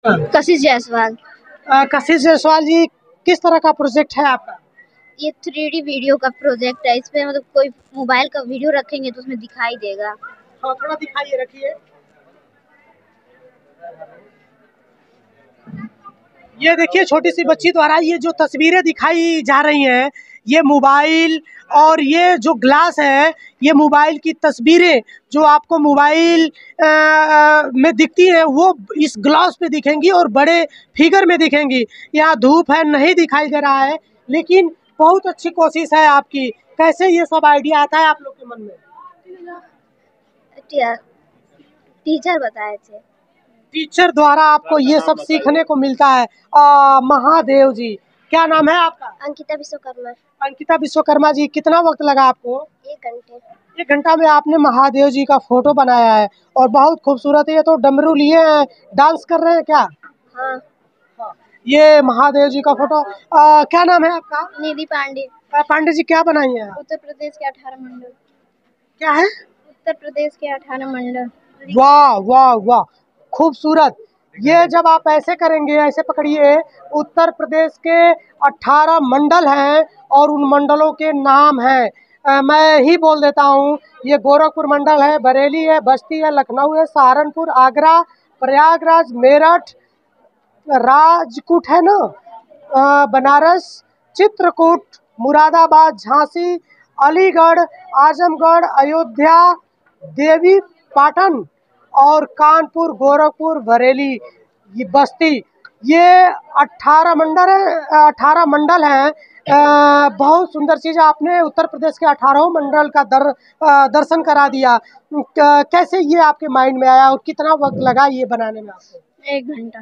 कशिश जायसवाल। कशिश जायसवाल जी, किस तरह का प्रोजेक्ट है आपका? ये 3D वीडियो का प्रोजेक्ट है। इसमें मतलब कोई मोबाइल का वीडियो रखेंगे तो उसमें दिखाई देगा। हाँ, थोड़ा दिखाइए, रखिए। ये देखिए, छोटी सी बच्ची द्वारा ये जो तस्वीरें दिखाई जा रही हैं, ये मोबाइल और ये जो ग्लास है, ये मोबाइल की तस्वीरें जो आपको मोबाइल में दिखती है वो इस ग्लास पे दिखेंगी और बड़े फिगर में दिखेंगी। यहाँ धूप है, नहीं दिखाई दे रहा है, लेकिन बहुत अच्छी कोशिश है आपकी। कैसे ये सब आइडिया आता है आप लोग के मन में? टीचर बताए थे। टीचर द्वारा आपको ये सब सीखने को मिलता है। महादेव जी, क्या नाम है आपका? अंकिता विश्वकर्मा। अंकिता विश्वकर्मा जी, कितना वक्त लगा आपको? 1 घंटे। 1 घंटा में आपने महादेव जी का फोटो बनाया है और बहुत खूबसूरत है। ये तो डमरू लिए हैं, डांस कर रहे हैं क्या? हाँ। ये महादेव जी का फोटो। क्या नाम है आपका? निधि पांडे। पांडे जी, क्या बनाई है? उत्तर प्रदेश के 18 मंडल। क्या है? उत्तर प्रदेश के 18 मंडल। वाह वाह वाह, खूबसूरत। ये जब आप ऐसे करेंगे, ऐसे पकड़िए, उत्तर प्रदेश के 18 मंडल हैं और उन मंडलों के नाम हैं। मैं ही बोल देता हूँ। ये गोरखपुर मंडल है, बरेली है, बस्ती है, लखनऊ है, सहारनपुर, आगरा, प्रयागराज, मेरठ, राजकूट है ना, बनारस, चित्रकूट, मुरादाबाद, झांसी, अलीगढ़, आजमगढ़, अयोध्या, देवी पाटन और कानपुर, गोरखपुर, बरेली, ये बस्ती, ये 18 मंडल है, 18 मंडल हैं। बहुत सुंदर चीज़, आपने उत्तर प्रदेश के 18 मंडल का दर्शन करा दिया। कैसे ये आपके माइंड में आया और कितना वक्त लगा ये बनाने में आपको? 1 घंटा।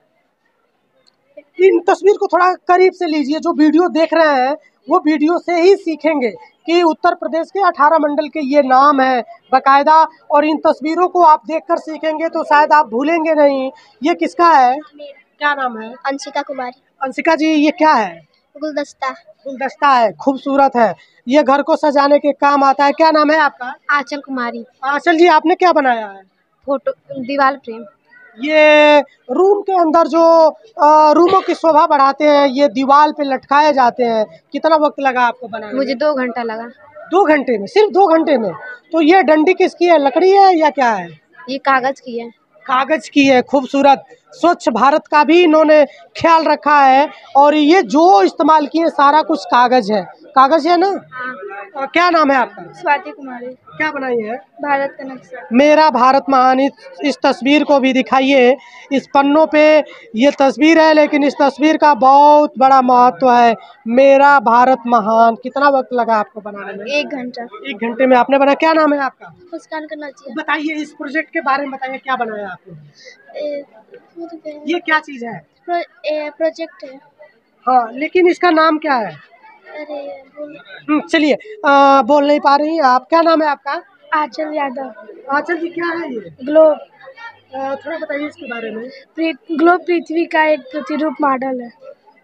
इन तस्वीर को थोड़ा करीब से लीजिए। जो वीडियो देख रहे हैं वो वीडियो से ही सीखेंगे कि उत्तर प्रदेश के 18 मंडल के ये नाम है बकायदा, और इन तस्वीरों को आप देखकर सीखेंगे तो शायद आप भूलेंगे नहीं। ये किसका है? क्या नाम है? अंशिका कुमारी। अंशिका जी, ये क्या है? गुलदस्ता। गुलदस्ता है, खूबसूरत है। ये घर को सजाने के काम आता है। क्या नाम है आपका? आंचल कुमारी। आंचल जी, आपने क्या बनाया है? फोटो, दीवार फ्रेम। ये रूम के अंदर जो रूमों की शोभा बढ़ाते हैं, ये दीवार पे लटकाए जाते हैं। कितना वक्त लगा आपको बनाने में? मुझे 2 घंटा लगा। 2 घंटे में? सिर्फ 2 घंटे में? तो ये डंडी किसकी है, लकड़ी है या क्या है? ये कागज की है। कागज की है, खूबसूरत। स्वच्छ भारत का भी इन्होंने ख्याल रखा है और ये जो इस्तेमाल किए सारा कुछ कागज है। कागज है ना? हाँ। क्या नाम है आपका? स्वाति कुमारी। क्या बनाई है? भारत का नक्शा। मेरा भारत महान। इस तस्वीर को भी दिखाइए। इस पन्नों पे ये तस्वीर है, लेकिन इस तस्वीर का बहुत बड़ा महत्व है। मेरा भारत महान। कितना वक्त लगा आपको बनाने में? 1 घंटा। 1 घंटे में आपने बनाया। क्या नाम है आपका? मुस्कान करना चाहिए। बताइए इस प्रोजेक्ट के बारे में, बताइए क्या बनाया आपने? ये क्या चीज है? प्रोजेक्ट है। हाँ, लेकिन इसका नाम क्या है? अरे चलिए, बोल नहीं पा रही आप। क्या नाम है आपका? आंचल यादव। आंचल जी, क्या है ये? ग्लोब। थोड़ा बताइए इसके बारे में। ग्लोब पृथ्वी का एक प्रतिरूप मॉडल है।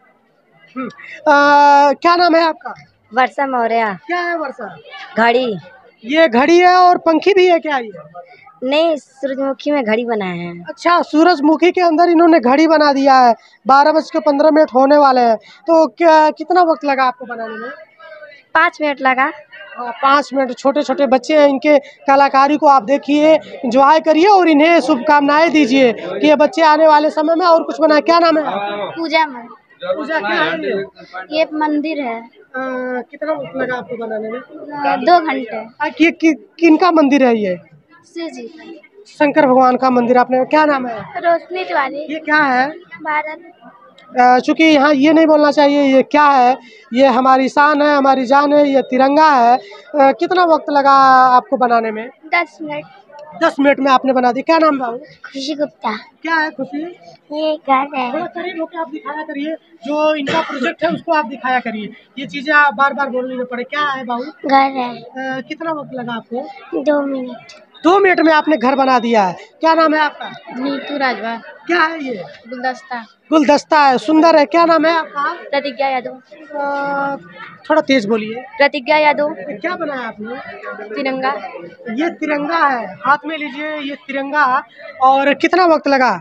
क्या नाम है आपका? वर्षा मौर्य। क्या है वर्षा? घड़ी। ये घड़ी है और पंखी भी है क्या ये? नहीं, सूरजमुखी में घड़ी बनाए हैं। अच्छा, सूरजमुखी के अंदर इन्होंने घड़ी बना दिया है। 12:15 होने वाले हैं। तो क्या कितना वक्त लगा आपको बनाने में? 5 मिनट लगा। 5 मिनट। छोटे छोटे बच्चे हैं, इनके कलाकारी को आप देखिए, इंजॉय करिए और इन्हें शुभकामनाएं दीजिए कि ये बच्चे आने वाले समय में और कुछ बनाए। क्या नाम है? पूजा में। पूजा, क्या है ये मंदिर है। कितना वक्त लगा आपको बनाने में? 2 घंटे। किनका मंदिर है ये? शिव जी। शंकर भगवान का मंदिर। आपने, क्या नाम है? रोशनी तिवारी। ये क्या है? भारत। चूंकि यहाँ ये नहीं बोलना चाहिए ये क्या है। ये हमारी शान है, हमारी जान है, ये तिरंगा है। कितना वक्त लगा आपको बनाने में? 10 मिनट। 10 मिनट में आपने बना दी। क्या नाम बाबू? खुशी गुप्ता। क्या है खुशी? ये घर है। थोड़ा करीब होकर आप दिखाया करिए। जो इनका प्रोजेक्ट है उसको आप दिखाया करिए। ये चीजें आप बार बार बोलनी न पड़े। क्या है बाबू? घर है। कितना वक्त लगा आपको? 2 मिनट। 2 मिनट में आपने घर बना दिया है। क्या नाम है आपका? नीतू राजवा। क्या है ये? गुलदस्ता। गुलदस्ता है, सुंदर है। क्या नाम है आपका? प्रतिज्ञा यादव। थोड़ा तेज बोलिए। प्रतिज्ञा यादव। क्या बनाया आपने? तिरंगा। ये तिरंगा है, हाथ में लीजिए ये तिरंगा। और कितना वक्त लगा?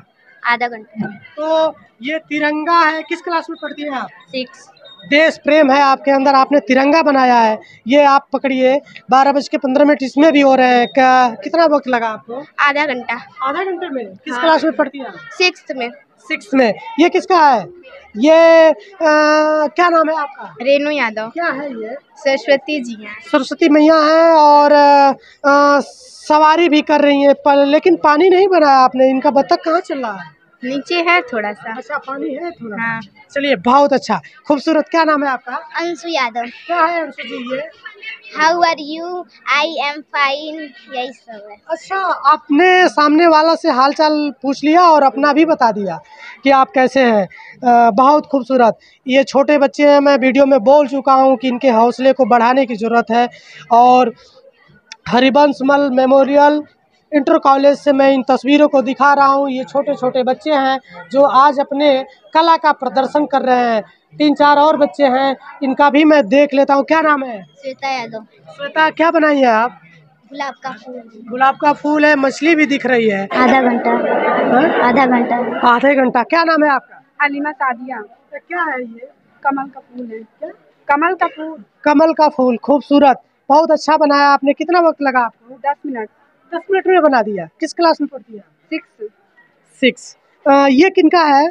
आधा घंटा। तो ये तिरंगा है, किस क्लास में पढ़ती हैं आप? 6। देश प्रेम है आपके अंदर, आपने तिरंगा बनाया है। ये आप पकड़िए, 12:15 इसमें भी हो रहे हैं। क्या कितना वक्त लगा आपको? आधा घंटा। आधा घंटे में? किस हाँ। क्लास में पढ़ती हैं आप? 6th में। 6 में। ये किसका है? ये क्या नाम है आपका? रेनू यादव। क्या है ये? सरस्वती जी हैं। सरस्वती मैया है और सवारी भी कर रही है, पर लेकिन पानी नहीं बनाया आपने। इनका बत्तख कहाँ चल रहा है? नीचे है थोड़ा सा। अच्छा, पानी है थोड़ा। हाँ। चलिए, बहुत अच्छा, खूबसूरत। क्या नाम है आपका? अंशु यादव। क्या है अंशु जी ये? How are you? I am fine, यही सब है। अच्छा, आपने सामने वाला से हालचाल पूछ लिया और अपना भी बता दिया कि आप कैसे हैं। बहुत खूबसूरत। ये छोटे बच्चे हैं, मैं वीडियो में बोल चुका हूँ कि इनके हौसले को बढ़ाने की ज़रूरत है। और हरिवंशमल मेमोरियल इंटर कॉलेज से मैं इन तस्वीरों को दिखा रहा हूँ। ये छोटे छोटे बच्चे हैं जो आज अपने कला का प्रदर्शन कर रहे हैं। 3-4 और बच्चे हैं, इनका भी मैं देख लेता हूँ। क्या नाम है? श्वेता यादव। श्वेता, क्या बनाई है आप? गुलाब का फूल। गुलाब का फूल है, मछली भी दिख रही है। आधा घंटा। हाँ? आधा घंटा। आधे घंटा। क्या नाम है आपका? हलीमा सादिया। क्या है ये? कमल का फूल है। क्या? कमल का फूल। कमल का फूल, खूबसूरत। बहुत अच्छा बनाया आपने। कितना वक्त लगा आपको? 10 मिनट। 10 मिनट में बना दिया। किस क्लास में पढ़ती है? 6। 6। ये किनका है?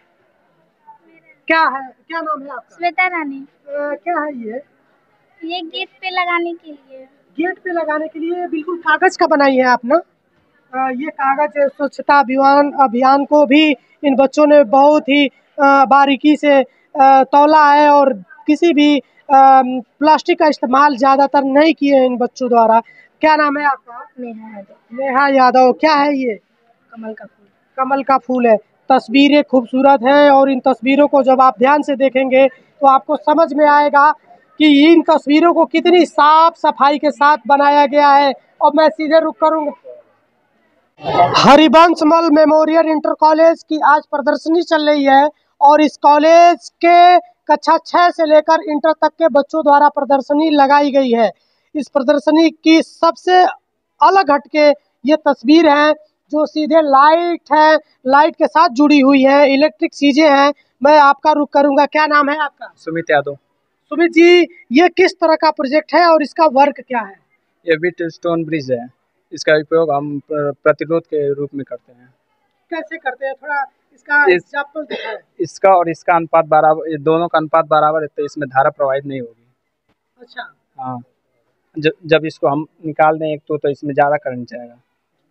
क्या है, क्या नाम है आपका? श्वेता रानी। क्या है ये गेट पे लगाने के लिए। गेट पे लगाने के लिए बिल्कुल कागज का बनाई है आप ना? ये कागज स्वच्छता अभियान को भी इन बच्चों ने बहुत ही बारीकी से तौला है और किसी भी प्लास्टिक का इस्तेमाल ज़्यादातर नहीं किए इन बच्चों द्वारा। क्या नाम है आपका? नेहा यादव। नेहा यादव। क्या है ये? कमल का फूल। कमल का फूल है। तस्वीरें खूबसूरत हैं और इन तस्वीरों को जब आप ध्यान से देखेंगे तो आपको समझ में आएगा कि इन तस्वीरों को कितनी साफ सफाई के साथ बनाया गया है। और मैं सीधे रुक करूँगा। हरिवंशमल मेमोरियल इंटर कॉलेज की आज प्रदर्शनी चल रही है और इस कॉलेज के कक्षा 6 से लेकर इंटर तक के बच्चों द्वारा प्रदर्शनी लगाई गई है। इस प्रदर्शनी की सबसे अलग हटके ये तस्वीर है जो सीधे लाइट है, लाइट के साथ जुड़ी हुई है, इलेक्ट्रिक चीजें हैं। मैं आपका रुख करूंगा। क्या नाम है आपका? सुमित यादव। सुमित जी, ये किस तरह का प्रोजेक्ट है और इसका वर्क क्या है? ये बिट स्टोन ब्रिज है। इसका उपयोग हम प्रतिरोध के रूप में करते हैं। कैसे करते हैं, थोड़ा इसका एग्जांपल दिखाएं। इसका और इसका अनुपात बराबर, ये दोनों का अनुपात बराबर है तो इसमें धारा प्रवाहित नहीं होगी। अच्छा। हाँ, जब इसको हम निकाल दें एक तो इसमें ज़्यादा करंट जाएगा।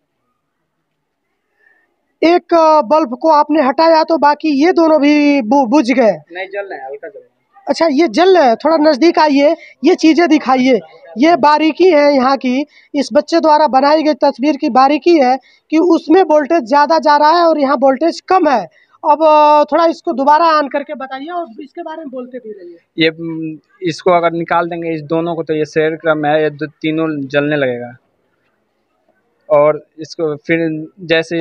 एक बल्ब को आपने हटाया तो बाकी ये दोनों भी बुझ गए? नहीं, जल रहे हैं, हल्का जल रहे हैं। अच्छा, ये जल रहे हैं। थोड़ा नज़दीक आइए, ये चीज़ें दिखाइए। ये बारीकी है यहाँ की, इस बच्चे द्वारा बनाई गई तस्वीर की बारीकी है कि उसमें वोल्टेज ज़्यादा जा रहा है और यहाँ वोल्टेज कम है। अब थोड़ा इसको दोबारा ऑन करके बताइए और इसके बारे में बोलते भी रहिए। ये इसको अगर निकाल देंगे इस दोनों को तो ये शेयर क्रम है, ये तीनों जलने लगेगा। और इसको फिर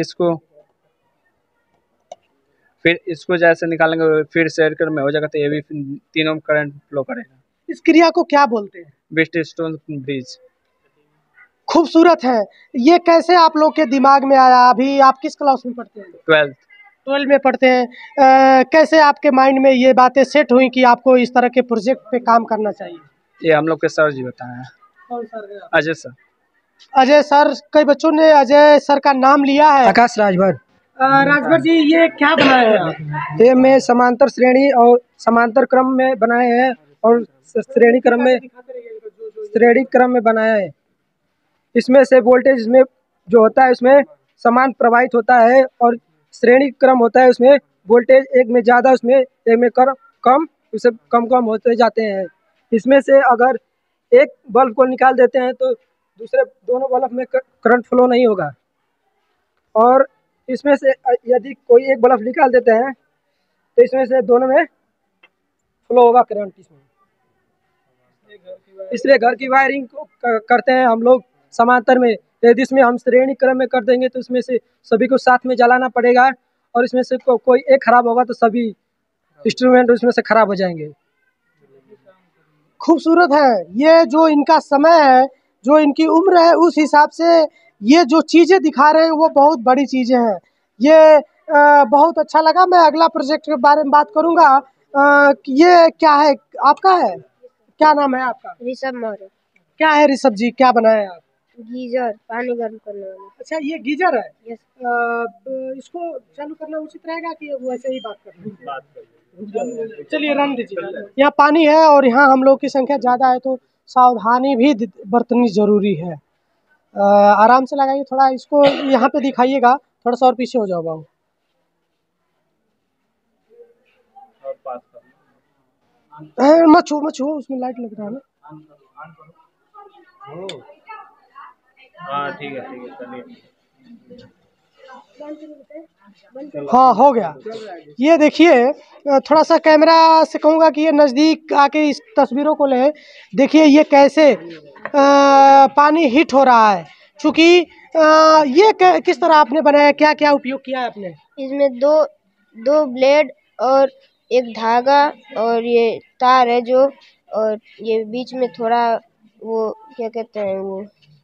जैसे निकालेंगे फिर शेयर क्रम में हो जाएगा तो ये भी तीनों करंट फ्लो करेगा। इस क्रिया को क्या बोलते हैं? Bit stone bridge. खूबसूरत है। ये कैसे आप लोग के दिमाग में आया? अभी आप किस क्लास में पढ़ते हैं? 12 में पढ़ते हैं। कैसे आपके माइंड में ये बातें सेट हुई कि आपको इस तरह के प्रोजेक्ट पे काम करना चाहिए? ये हम लोग के सर जी बताए हैं। कौन सर है? अजय सर। अजय सर। कई बच्चों ने अजय सर का नाम लिया है। आकाश राजभर। राजभर जी, ये क्या बनाए हैं आप? ये मैं समांतर श्रेणी और समांतर क्रम में बनाए हैं और श्रेणी क्रम में बनाया है। इसमें से वोल्टेज में जो होता है उसमें समान प्रवाहित होता है और श्रेणी क्रम होता है उसमें वोल्टेज एक में ज़्यादा उसमें एक में कम उसे कम होते जाते हैं। इसमें से अगर एक बल्ब को निकाल देते हैं तो दूसरे दोनों बल्ब में करंट फ्लो नहीं होगा। और इसमें से यदि कोई एक बल्ब निकाल देते हैं तो इसमें से दोनों में फ्लो होगा करंट। इसलिए घर की वायरिंग को करते हैं हम लोग समांतर में। यदि इसमें हम श्रेणी क्रम में कर देंगे तो इसमें से सभी को साथ में जलाना पड़ेगा और इसमें से कोई एक खराब होगा तो सभी इंस्ट्रूमेंट उसमें से खराब हो जाएंगे। खूबसूरत है। ये जो इनका समय है, जो इनकी उम्र है, उस हिसाब से ये जो चीज़ें दिखा रहे हैं वो बहुत बड़ी चीज़ें हैं। ये बहुत अच्छा लगा। मैं अगला प्रोजेक्ट के बारे में बात करूँगा। ये क्या है, आपका है? क्या नाम है आपका? ऋषभ मौर्य। क्या है ऋषभ जी, क्या बनाए आप? गीजर, पानी गर्म करने वाला। अच्छा, ये गीजर है। यस। इसको चालू करना उचित रहेगा कि वैसे ही बात करना? चलिए रन दीजिए। यहाँ पानी है और यहाँ हम लोग की संख्या ज़्यादा है, तो सावधानी भी बरतनी जरूरी है। आराम से लगाइए थोड़ा, इसको यहाँ पे दिखाइएगा, थोड़ा सा और पीछे हो जाओ बाबू। मत छू मत छू, उसमें लाइट लग रहा है ना। हाँ ठीक है चलिए। हाँ हो गया। ये देखिए, थोड़ा सा कैमरा से कहूँगा कि ये नज़दीक आके इस तस्वीरों को ले। देखिए ये कैसे पानी हीट हो रहा है। चूँकि ये किस तरह आपने बनाया, क्या क्या उपयोग किया है आपने? इसमें दो ब्लेड और एक धागा और ये तार है जो, और ये बीच में थोड़ा वो क्या कहते हैं, वो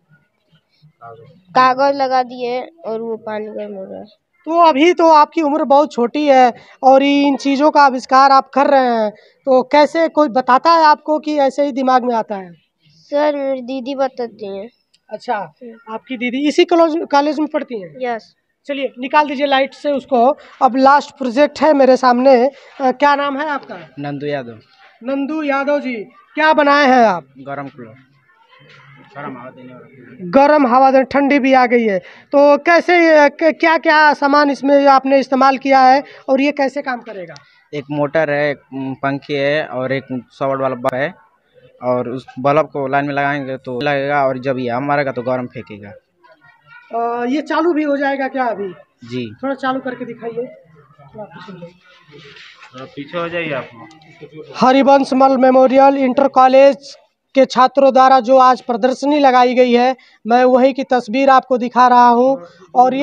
कागज लगा दिए और वो पानी गर्म हो रहा है। तो अभी तो आपकी उम्र बहुत छोटी है और इन चीज़ों का आविष्कार आप कर रहे हैं, तो कैसे कोई बताता है आपको कि ऐसे ही दिमाग में आता है? सर मेरी दीदी बताती हैं। अच्छा, आपकी दीदी इसी कॉलेज में पढ़ती हैं? यस। चलिए निकाल दीजिए लाइट से उसको। अब लास्ट प्रोजेक्ट है मेरे सामने। क्या नाम है आपका? नंदू यादव। नंदू यादव जी, क्या बनाए हैं आप? गरम कूलर, गरम हवा देने वाला। गर्म हवा दे, ठंडी भी आ गई है, तो कैसे क्या क्या सामान इसमें आपने इस्तेमाल किया है और ये कैसे काम करेगा? एक मोटर है, एक पंखी है और एक 100 वाट वाला बल्ब है, और उस बल्ब को लाइन में लगाएंगे तो लगेगा, और जब ये हम मारेगा तो गर्म फेंकेगा। ये चालू भी हो जाएगा क्या अभी? जी। थोड़ा चालू करके दिखाइए। पीछे हो जाइए आप। हरिवंश मल मेमोरियल इंटर कॉलेज के छात्रों द्वारा जो आज प्रदर्शनी लगाई गई है, मैं वही की तस्वीर आपको दिखा रहा हूँ। और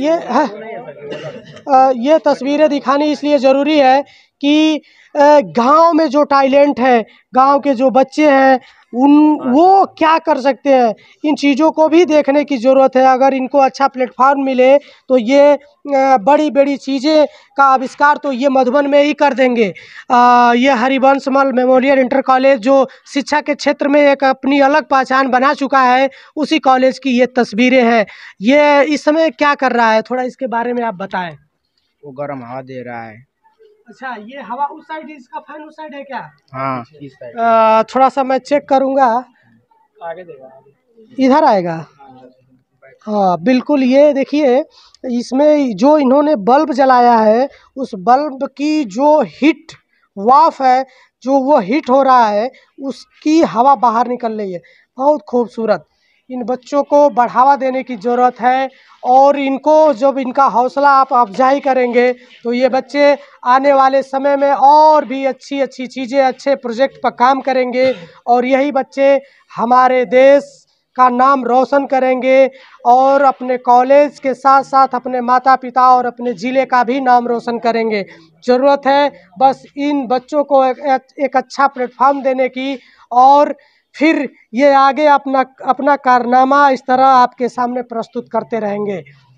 ये तस्वीरें दिखानी इसलिए ज़रूरी है कि गांव में जो टैलेंट है, गांव के जो बच्चे हैं, वो क्या कर सकते हैं, इन चीज़ों को भी देखने की ज़रूरत है। अगर इनको अच्छा प्लेटफॉर्म मिले तो ये बड़ी बड़ी चीज़ें का आविष्कार तो ये मधुबन में ही कर देंगे। ये हरिवंश मल मेमोरियल इंटर कॉलेज जो शिक्षा के क्षेत्र में एक अपनी अलग पहचान बना चुका है, उसी कॉलेज की ये तस्वीरें हैं। ये इस समय क्या कर रहा है, थोड़ा इसके बारे में आप बताएं। वो गर्म हवा दे रहा है। अच्छा, ये हवा उस साइड, इसका फैन उस साइड है क्या? हाँ, इस साइड। थोड़ा सा मैं चेक करूँगा, आगे देगा, इधर आएगा। हाँ बिल्कुल, ये देखिए इसमें जो इन्होंने बल्ब जलाया है, उस बल्ब की जो हीट वाफ है, जो वो हीट हो रहा है, उसकी हवा बाहर निकल रही है। बहुत खूबसूरत। इन बच्चों को बढ़ावा देने की ज़रूरत है, और इनको जब इनका हौसला आप अफजाई करेंगे तो ये बच्चे आने वाले समय में और भी अच्छी अच्छी चीज़ें, अच्छे प्रोजेक्ट पर काम करेंगे, और यही बच्चे हमारे देश का नाम रोशन करेंगे, और अपने कॉलेज के साथ साथ अपने माता पिता और अपने ज़िले का भी नाम रोशन करेंगे। ज़रूरत है बस इन बच्चों को एक अच्छा प्लेटफॉर्म देने की, और फिर ये आगे अपना कारनामा इस तरह आपके सामने प्रस्तुत करते रहेंगे।